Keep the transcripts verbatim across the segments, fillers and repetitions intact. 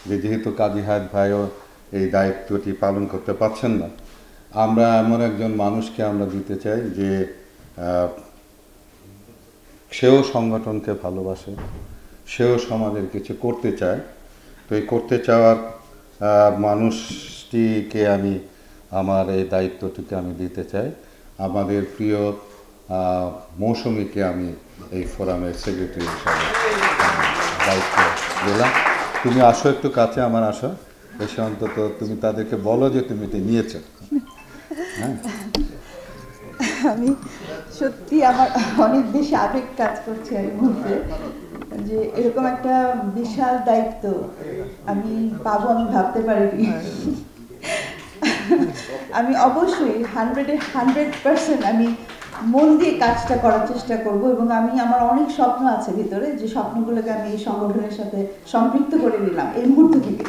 যে যেহেতু কাজী হায়াত ভাইও এই দায়িত্বটি পালন করতে পারছেন না, আমরা এমন একজন মানুষকে আমরা দিতে চাই যে সেও সংগঠনকে ভালোবাসে, সেও সমাজের কিছু করতে চায়। তো এই করতে চাওয়ার মানুষটিকে আমি আমার এই দায়িত্বটিকে আমি দিতে চাই। আমাদের প্রিয় মৌসুমীকে আমি এই ফোরামের সেক্রেটারি হিসাবে দায়িত্ব দিলাম। তুমি আসো একটু কাছে, আমার আসো, এসে অন্তত তুমি তাদেরকে বলো যে তুমি এটি নিয়েছো। হ্যাঁ, আমি সত্যি আমার অনেক বেশি আবেগ কাজ করছে এই মুহূর্তে, যে এরকম একটা বিশাল দায়িত্ব আমি পাবো আমি ভাবতে পারিনি। আমি অবশ্যই হান্ড্রেডে হান্ড্রেড পার্সেন্ট আমি মন দিয়ে কাজটা করার চেষ্টা করব, এবং আমি আমার অনেক স্বপ্ন আছে ভিতরে, যে স্বপ্নগুলোকে আমি এই সংগঠনের সাথে সম্পৃক্ত করে নিলাম এই মুহূর্ত থেকে।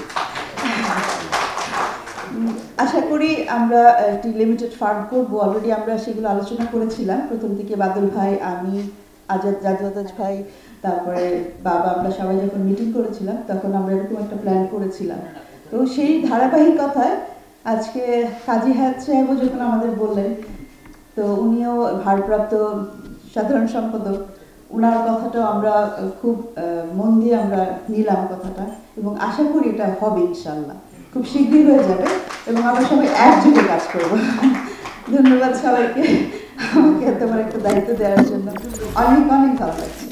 আশা করি আমরা একটি লিমিটেড ফান্ড করবো, অলরেডি আমরা সেগুলো আলোচনা করেছিলাম প্রথম থেকে, বাদল ভাই, আমি, আজাদ জাজাজ ভাই, তারপরে বাবা, আমরা সবাই যখন মিটিং করেছিলাম তখন আমরা এরকম একটা প্ল্যান করেছিলাম। তো সেই ধারাবাহিকতায় আজকে কাজী হায়াত সাহেবও যখন আমাদের বললেন, তো উনিও ভারপ্রাপ্ত সাধারণ সম্পাদক, ওনার কথাটাও আমরা খুব মন দিয়ে আমরা নিলাম কথাটা, এবং আশা করি এটা হবে ইনশাল্লাহ, খুব শীঘ্রই হয়ে যাবে, এবং আমরা সবাই একযোগে কাজ করব। ধন্যবাদ সবাইকে আমাকে এত বড় একটা দায়িত্ব দেওয়ার জন্য, অনেক অনেক ভালো লাগছে।